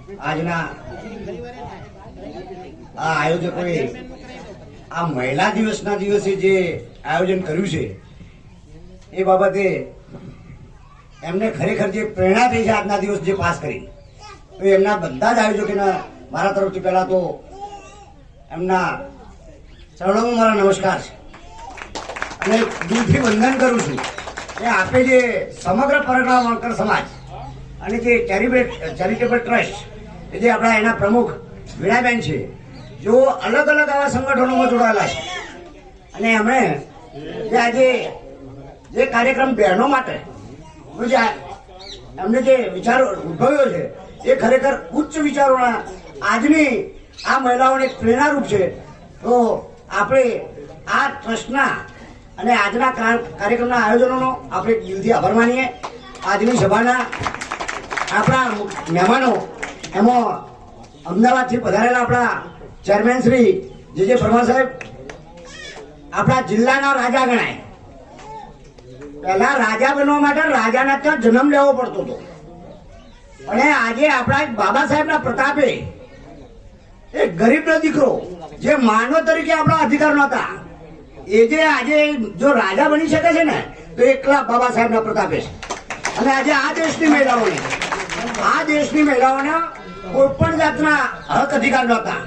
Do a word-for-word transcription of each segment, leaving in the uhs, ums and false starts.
આજના આ આયોજકોએ આ મહિલા દિવસના દિવસે જે આયોજન કર્યું છે એ બાબતે એમને ખરેખર જે પ્રેરણા થઈ છે આજના દિવસ જે પાસ કરી, તો એમના બધા જ આયોજકોને મારા તરફથી પહેલા તો એમના ચરણોમાં મારા નમસ્કાર છે અને દિલથી વંદન કરું છું કે આપે જે સમગ્ર પરગણા વણકર સમાજ અને જે ચેરિટેબલ ટ્રસ્ટ કે જે આપણા એના પ્રમુખ વીણાબેન છે, જો અલગ અલગ આવા સંગઠનોમાં જોડાયેલા છે અને એમણે જે આજે જે કાર્યક્રમ બહેનો માટે જે એમને જે વિચારો ઉદ્ભવ્યો છે એ ખરેખર ઉચ્ચ વિચારોના આજની આ મહિલાઓને પ્રેરણારૂપ છે. તો આપણે આ ટ્રસ્ટના અને આજના કાર્યક્રમના આયોજનોનો આપણે દિલથી આભાર માનીએ. આજની સભાના આપણા મહેમાનો એમાં અમદાવાદથી પધારેલા આપણા ચેરમેન શ્રી જે જે પરમાર સાહેબ આપણા જિલ્લાના રાજા ગણાય. પહેલા રાજા બનવા માટે રાજાના ત્યાં જન્મ લેવો પડતો હતો, અને આજે આપણા બાબા સાહેબના પ્રતાપે એક ગરીબનો દીકરો જે માનવ તરીકે આપણા અધિકાર નહોતા, એ જે આજે જો રાજા બની શકે છે ને તો એકલા બાબા સાહેબના પ્રતાપે છે. અને આજે આ દેશની મહિલાઓને આ દેશની મહિલાઓને કોઈ પણ જાતના હક અધિકાર નહોતા.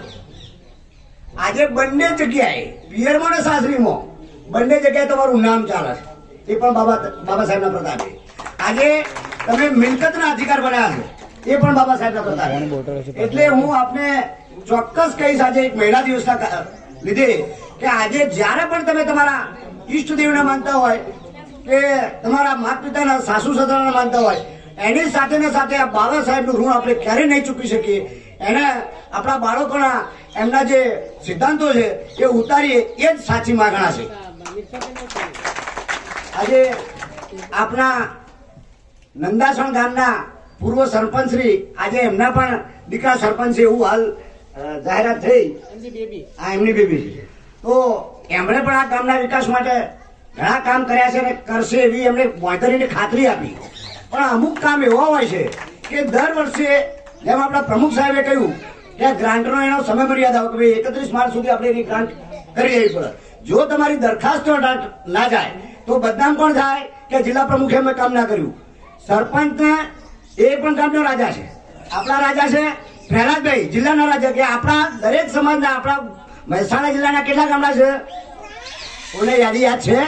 આજે બંને જગ્યાએ પિયરમાં અને સાસરીમાં બંને જગ્યાએ તમારું નામ ચાલે છે, એ પણ બાબા બાબા સાહેબના પ્રતાપે. આજે તમે મિલકતના અધિકાર બનાવ્યા છે, એ પણ બાબા સાહેબના પ્રતાપે. એટલે હું આપને ચોક્કસ કહીશ આજે એક મહિલા દિવસના લીધે કે આજે જ્યારે પણ તમે તમારા ઈષ્ટદેવને માનતા હોય કે તમારા માતા પિતાના સાસુ સસરાને માનતા હોય, એની સાથે ને સાથે આ બાબા સાહેબનું ઋણ આપણે ક્યારેય નહીં ચૂકી શકીએ. એને આપણા બાળકોના એમના જે સિદ્ધાંતો છે એ ઉતારીએ, એ જ સાચી માગણા છે. આજે આપણા નંદાસણ ગામના પૂર્વ સરપંચ શ્રી આજે એમના પણ દીકરા સરપંચ છે એવું હાલ જાહેરાત થઈ, આ એમની બેબી છે. તો એમણે પણ આ ગામના વિકાસ માટે ઘણા કામ કર્યા છે અને કરશે એવી એમણે મોંઘરીની ખાતરી આપી. પણ અમુક કામ એવા હોય છે કે દર વર્ષે જેમ આપણા પ્રમુખ સાહેબે કહ્યું કે ગ્રાન્ટનો એનો સમય મર્યાદા હોય કે ભાઈ એકત્રીસ માર્ચ સુધી આપણે એની ગ્રાન્ટ કરી દેવી પડે. જો તમારી દરખાસ્ત ના જાય તો બદનામ કોણ થાય કે જિલ્લા પ્રમુખે અમે કામ ના કર્યું. સરપંચને એ પણ ગામનો રાજા છે, આપણા રાજા છે પ્રહલાદભાઈ, જિલ્લાના રાજા. કે આપણા દરેક સમાજના આપણા મહેસાણા જિલ્લાના કેટલા ગામડા છે કોને યાદી યાદ છે?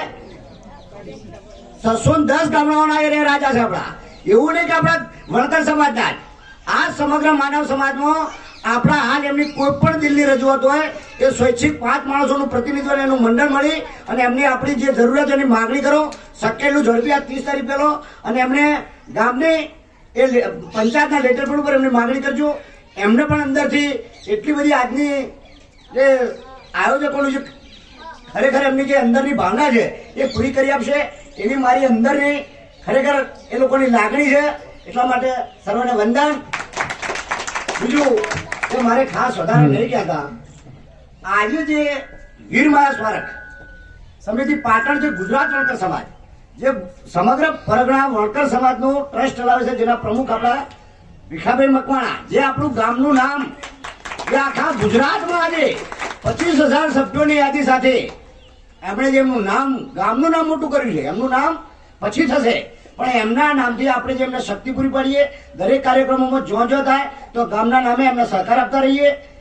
છસો દસ ગામડાઓના એ રાજા છે આપણા. એવું નહીં કે આપણા વણકર સમાજના, આ સમગ્ર માનવ સમાજમાં આપણા હાલ એમની કોઈ પણ દિલની રજૂઆત હોય એ સ્વૈચ્છિક પાંચ માણસોનું પ્રતિનિધિત્વ એનું મંડળ મળી અને એમની આપણી જે જરૂરિયાત એની માગણી કરો, શક્ય એટલું ઝડપી આ ત્રીસ તારીખ પહેલો, અને એમને ગામની એ પંચાયતના લેટર પેડ ઉપર એમની માગણી કરજો. એમને પણ અંદરથી એટલી બધી આજની જે આયોજકોનું જે ખરેખર એમની જે અંદરની ભાવના છે એ પૂરી કરી આપશે એવી મારી અંદરની ખરેખર એ લોકોની લાગણી છે. એટલા માટે સર્વને વંદન. બીજું કે મારે ખાસ વધારે નહીં કહેતા, આજે જે વીરમાયા સ્મારક સમિતિ પાટણ જે ગુજરાત વણકર સમાજ જે સમગ્ર પરગણા વણકર સમાજનું ટ્રસ્ટ ચલાવે છે, જેના પ્રમુખ આપણા ભીખાભાઈ મકવાણા, જે આપણું ગામનું નામ એ આખા ગુજરાતમાં આજે પચીસ હજાર સભ્યોની યાદી સાથે એમણે જે એમનું નામ ગામનું નામ મોટું કર્યું છે. એમનું નામ પછી થશે, પણ એમના નામથી આપણે જે એમને શક્તિ પૂરી પાડીએ, દરેક કાર્યક્રમોમાં જો જો થાય તો ગામના નામે એમને સહકાર આપતા રહીએ.